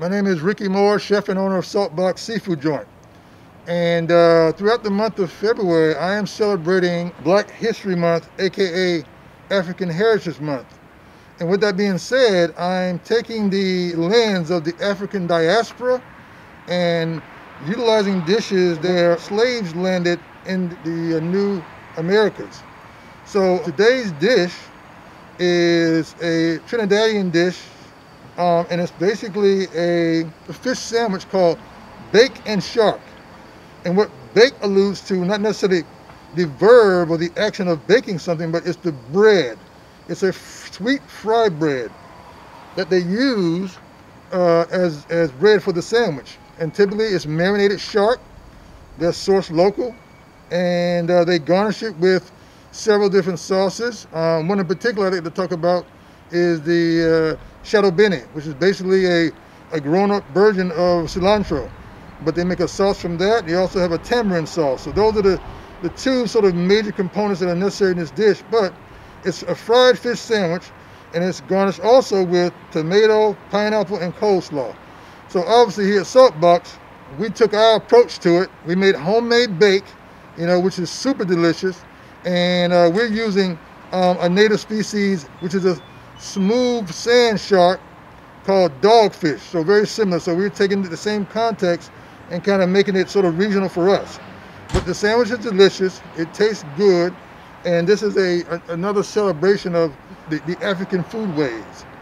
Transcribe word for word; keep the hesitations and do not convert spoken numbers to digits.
My name is Ricky Moore, chef and owner of Saltbox Seafood Joint. And uh, throughout the month of February, I am celebrating Black History Month, aka African Heritage Month. And with that being said, I'm taking the lens of the African diaspora and utilizing dishes where slaves landed in the uh, new Americas. So today's dish is a Trinidadian dish, um, and it's basically a, a fish sandwich called bake and shark. And what bake alludes to, not necessarily the verb or the action of baking something, but it's the bread. It's a sweet fry bread that they use uh, as, as bread for the sandwich. And typically it's marinated shark that's sourced local, and uh, they garnish it with several different sauces. Um, one in particular I'd like to talk about is the uh, shadow bene, which is basically a, a grown-up version of cilantro. But they make a sauce from that. They also have a tamarind sauce. So those are the, the two sort of major components that are necessary in this dish. But it's a fried fish sandwich, and it's garnished also with tomato, pineapple, and coleslaw. So obviously here at Saltbox, we took our approach to it. We made homemade bake, you know, which is super delicious. And uh, we're using um, a native species, which is a smooth sand shark called dogfish. So very similar. So we're taking the same context and kind of making it sort of regional for us. But the sandwich is delicious. It tastes good. And this is a, a another celebration of the, the African foodways.